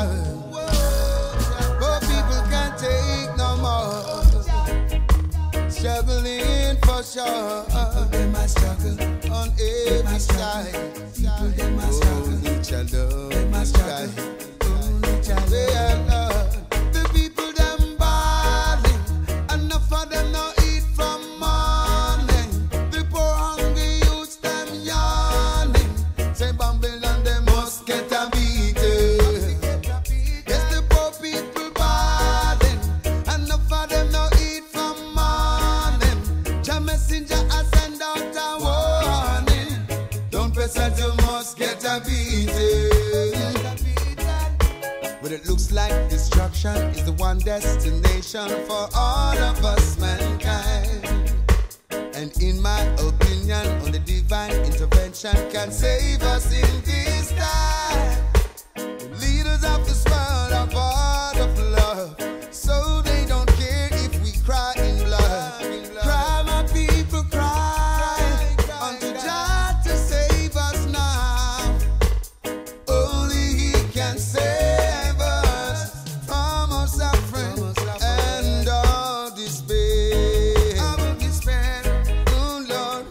Poor people can't take no more. Struggling for sure. People they must struggle On every side. People they must struggle. Each other. They must struggle. Each other. The people them balling. Enough of them no eat from morning. The poor hungry youths them yawning. Say Babylon they must get a beating. Yes, the poor people balling. Enough of them no eat from morning. Jah messenger has send out a warning. Don't press that you must get a beating. But it looks like destruction is the one destination for all of us mankind. And in my opinion, only divine intervention can save us in this time. The leaders of this world are part of love, so they don't care if we cry in blood. Cry, my people, cry unto God to save us now. Only He can save us from our suffering and all despair. Oh Lord,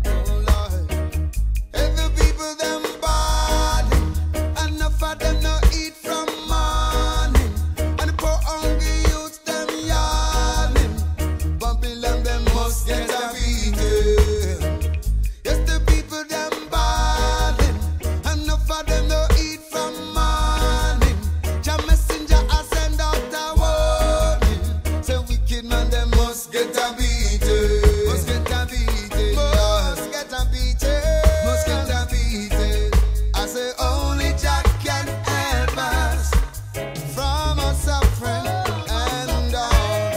and the people them balling, enough of them no eat from morning, and the poor hungry youths them yawning. Babylon them must get a beating. Yes, the people them balling, enough of them no eat from morning. Jah messenger has send out a warning. Say wicked man them must get a beating. Must get a beating. Must get a beating. Must get a beating. I say only Jah can help us from our suffering and all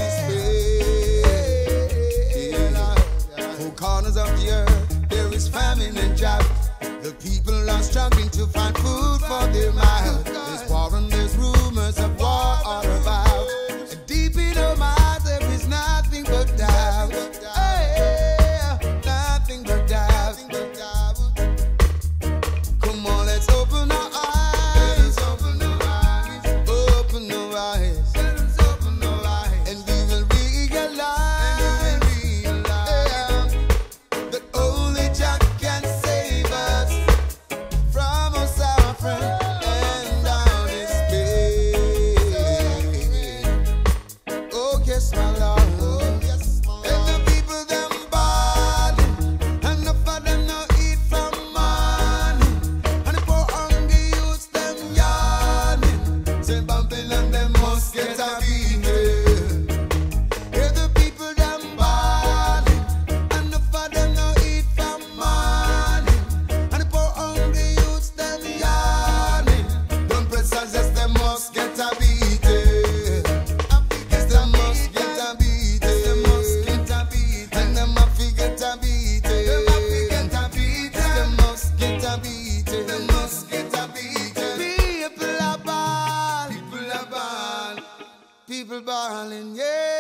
despair. Four corners of the earth there is famine and drought. The people are struggling to find food for their mouth. There's war and there's rumors of war all about. And deep in our minds there is nothing but doubt. Hey, nothing but doubt. Come on, let's open our eyes. Open our eyes. Open our eyes. And we will realize that only Jah can save us from our suffering and our despair. Oh yes, my Lord. And the people them balling, enough of them no eat from morning, and the poor hungry youths them yawning. Say Babylon them must get a beating. Hear the people them balling, enough of them no eat from morning, and the poor hungry youths them yawning. Don't press us, yes, them must get a beating. Yes, them must get a beating. Them must get a beating. And them have to get a beating. Them have to get a beating. Yes, them must get a beating. Them must get a beating. People are ball. People are ball. People balling, yeah.